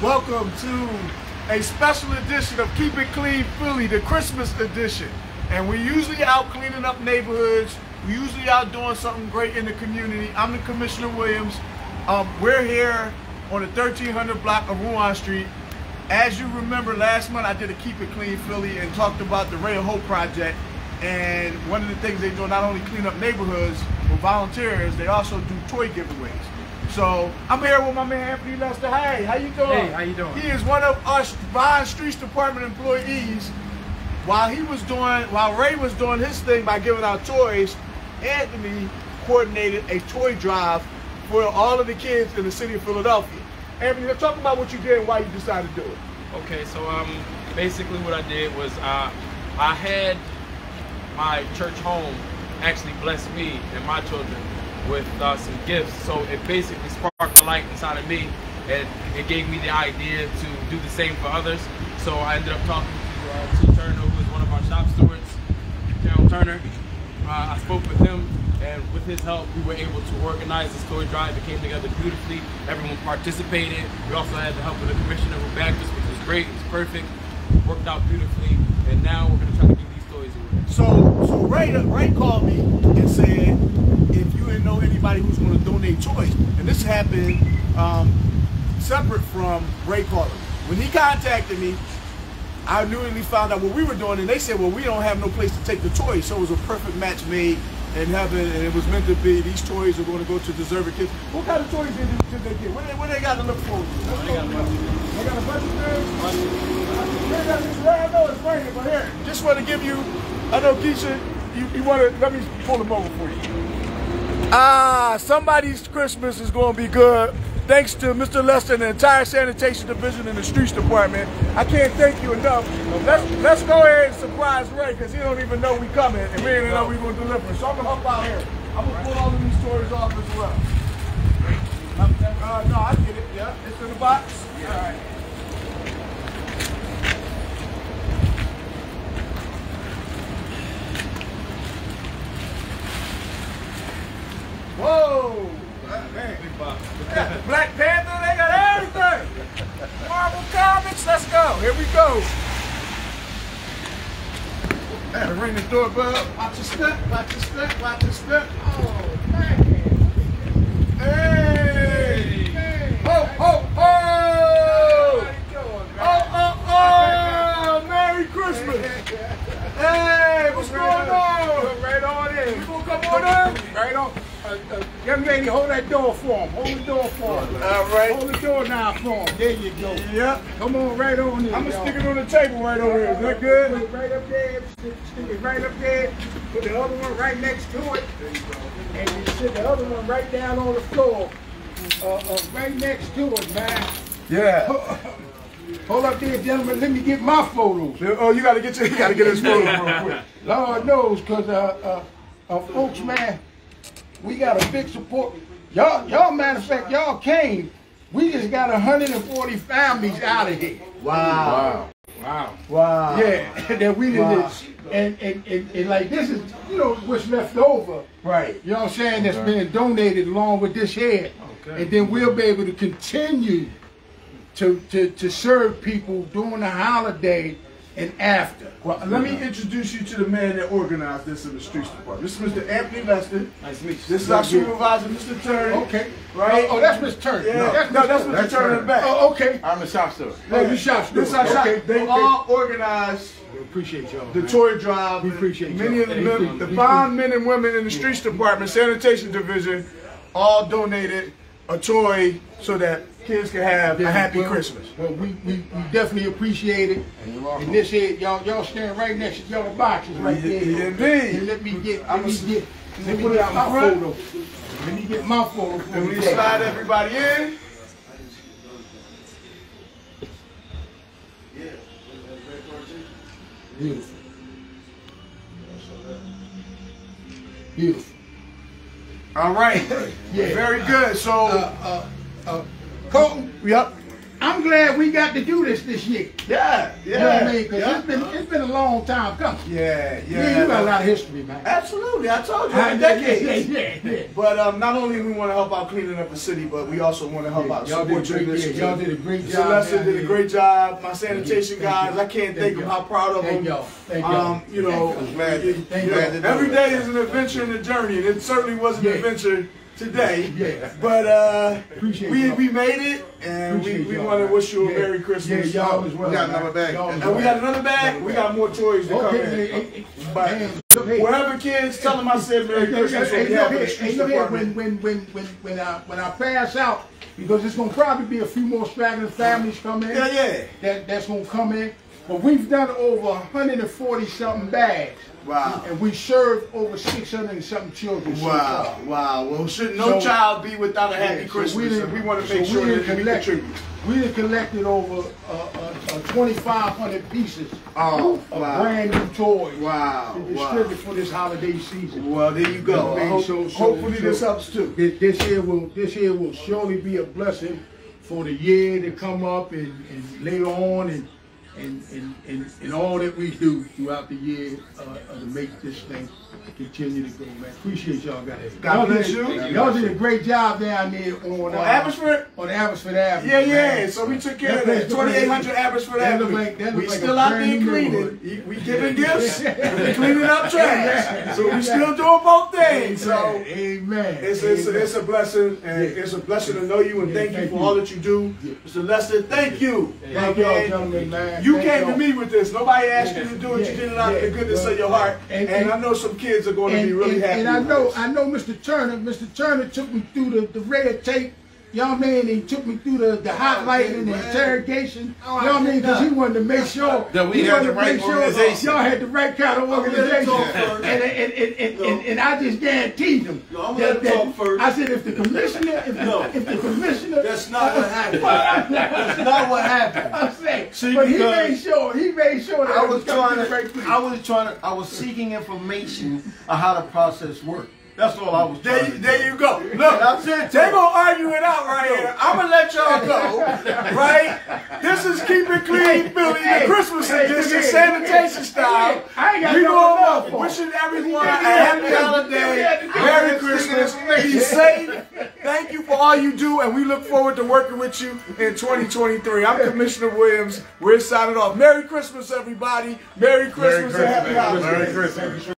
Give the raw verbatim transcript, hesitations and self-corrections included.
Welcome to a special edition of Keep It Clean Philly, the Christmas edition. And we're usually out cleaning up neighborhoods. We're usually out doing something great in the community. I'm the Commissioner Williams. Um, we're here on the thirteen hundred block of Rouen Street. As you remember, last month I did a Keep It Clean Philly and talked about the Ray of Hope project. And one of the things they do, not only clean up neighborhoods with volunteers, they also do toy giveaways. So I'm here with my man Anthony Lester. Hey, how you doing? Hey, how you doing? He is one of our Rouen Streets Department employees. While he was doing, while Ray was doing his thing by giving out toys, Anthony coordinated a toy drive for all of the kids in the city of Philadelphia. Anthony, let's talk about what you did and why you decided to do it. Okay, so um, basically what I did was uh, I had my church home actually bless me and my children with uh, some gifts. So it basically sparked a light inside of me, and it gave me the idea to do the same for others. So I ended up talking to uh, T. Turner, who is one of our shop stewards, Gerald Turner. Uh, I spoke with him, and with his help, we were able to organize this toy drive. It came together beautifully. Everyone participated. We also had the help of the commissioner who backed us, which was great. It was perfect. It worked out beautifully, and now we're going to try to give these toys away. So, so Ray, Ray called me and said, if you didn't know anybody who's going to donate toys, and this happened um, separate from Ray calling me. When he contacted me, I newly found out what we were doing, and they said, well, we don't have no place to take the toys, so it was a perfect match made in heaven, and it was meant to be. These toys are going to go to deserving kids. What kind of toys did, did they get? What they, what they got to look for? They got a bunch of things. They got a bunch of things? They got this, I know it's raining, but here, just want to give you, I know, Keisha, you, you want to, let me pull them over for you. Ah, somebody's Christmas is going to be good. Thanks to Mister Lester and the entire Sanitation Division and the Streets Department. I can't thank you enough. Let's, let's go ahead and surprise Ray, because he don't even know we coming, and we didn't know we going to deliver. So I'm going to help out here. I'm going to pull all of these toys off as well. Uh, no, I get it. Yeah, it's in the box. All right. Whoa! Man. Yeah, Black Panther, they got everything! Marvel Comics, let's go! Here we go! Yeah, ring the doorbell. Watch your step, watch your step, watch your step. Oh, man! Hey! Hey. Ho, ho, ho! How you doing, man? Oh, oh, oh! Merry Christmas! Hey, what's going on? Right on in. You gonna come on in? Right on. Uh, uh, young lady, hold that door for him. Hold the door for him. All right. Hold the door now for him. There you go. Yep. Come on, right on in. I'm gonna stick it on the table right over here. Is that good? Put it right up there. Stick, stick it right up there. Put the other one right next to it. There you go. And you stick the other one right down on the floor. Uh, uh, right next to it, man. Yeah. Hold up there, gentlemen. Let me get my photos. Oh, you gotta get your, you gotta get his photos real quick. Lord knows, cause uh, uh, uh, folks, man. We got a big support. Y'all, y'all, matter of fact, y'all came. We just got one hundred forty families out of here. Wow. Wow. Wow. Wow. Yeah, that we did Wow. this. And, and, and, and like this is, you know, what's left over. Right. You know what I'm saying? That's being donated along with this here. Okay. And then we'll be able to continue to, to, to serve people during the holiday and after. Well, let me introduce you to the man that organized this in the Streets Department. This is Mister Anthony Lester. Nice to meet you. This is our supervisor, Mister Turner. Okay. Right? Oh, oh that's Mister Turner. Yeah. No, that's no, Mister that's Mister That's Turner in the back. Oh, okay. I'm a shop steward. Oh, you shop steward. This is our shop. Okay. They all organized We appreciate y'all. the man. toy drive. We appreciate Many y'all. of the, men, the fine men and women in the Streets Department, Sanitation Division, all donated a toy so that kids can have a happy well, Christmas. Well, we, we, we definitely appreciate it. And, and this here, y'all y'all stand right next to y'all boxes right there. Indeed. And let me get, let I'm me a, get, let me put it get out my front. photo. Let me get my photo. for And we you. slide everybody in. Beautiful. Beautiful. All right. Yeah. Very good. So, Uh, uh, uh, Colton, yep. I'm glad we got to do this this year. Yeah, yeah. You know what I mean? Because yeah. it's been it's been a long time coming. Yeah, yeah. Yeah, you got a lot of history, man. Absolutely, I told you, I, decades. Yeah, yeah, yeah. But um, not only we want to help out cleaning up the city, but we also want to help Yeah, out y'all support did a your great- initiative. yeah, y'all did a great job Celeste down did a here. great job. My sanitation Thank guys, you. I can't Thank think you. of how proud of Thank them. y'all. Thank Um, y'all. you know, Thank y'all. glad to, Thank you know, y'all. every day is an adventure in the journey, and it certainly was an Yeah. adventure today. Yeah. But uh, Appreciate we y'all. we made it, and Appreciate we, we y'all, want to man. wish you a Yeah. Merry Christmas. Yeah, y'all as well. We got man. another bag. Y'all as And we well. got another bag. We got more toys to Okay, come hey, in. hey, But hey, hey. wherever kids, tell them I said Merry Hey, Christmas hey, on hey, behalf look of the here, streets hey, look here, department. when when when when when I when I pass out, because it's gonna probably be a few more straggling families come in. Yeah, yeah. That that's gonna come in. But we've done over one hundred forty something bags. Wow. And we served over six hundred and something children. so Wow, far. wow. Well, should no So- child be without a happy Yeah, so Christmas? done- and we want to so make sure we that done we collect- contribute. We have collected over uh, uh, uh, twenty-five hundred pieces Oh, of wow. brand new toys Wow, to wow. distribute for this holiday season. Well, there you go. Yeah, I hope- so- so- hopefully so- this helps too. This, this here will this here will surely be a blessing for the year to come up and, and later on and and, and, and and all that we do throughout the year uh, uh, to make this thing continue to go, man. Appreciate y'all guys. God Y'all bless did, you. Y'all did a great job down there on, On uh, Abbotsford? on Abbotsford Avenue. Yeah, yeah. man. So we took care That of place that. look like- twenty-eight hundred Abbotsford that look Avenue. like- that We look like still a out brand there new cleaning. neighborhood. We giving gifts. We cleaning up trash. So we still doing both things. So Amen. it's it's a, Amen. it's a blessing, and Yeah. it's a blessing to know you, and Yeah, thank you thank for you. all that you do, Yeah. Mister Lester. Thank you. Thank y'all, Okay? gentlemen, man. You Thank came to y'all. me with this. Nobody asked you to do it. Yeah, You did it out of yeah. the goodness Well, of your heart, and- and, and- I know some kids are going to And, be really and, happy. and I with know, this. I know, Mister Turner. Mister Turner took me through the, the red tape. You know what I mean? He took me through the, the highlighting and the interrogation. You know what I mean? Because he wanted to make sure That we he had wanted the to right make sure organization. y'all had the right kind of organization. talk And, first. and, and, and, and, and, and I just guaranteed him. No, I'm that, gonna that- talk first. I said, if the commissioner, if, No. the, if the commissioner, That's not what happened. That's not what happened. I'm saying, See, but he because made sure, he made sure that I it was coming trying to the right to, place. I was trying to, I was seeking information on how the process worked. That's all I was There, trying you- to do. there you go. Look, That's it. they gonna argue it out right here. I'm gonna let y'all go, right? This is Keep It Clean Philly, Hey, the Christmas hey, edition, hey, sanitation hey, style. I ain't got We nothing going else up, for. wishing everyone a Yeah, happy yeah, holiday, yeah, yeah. Merry Christmas, be safe. Thank you for all you do, and we look forward to working with you in twenty twenty-three. I'm Commissioner Williams. We're signing off. Merry Christmas, everybody. Merry Christmas, and happy holidays. Merry Christmas.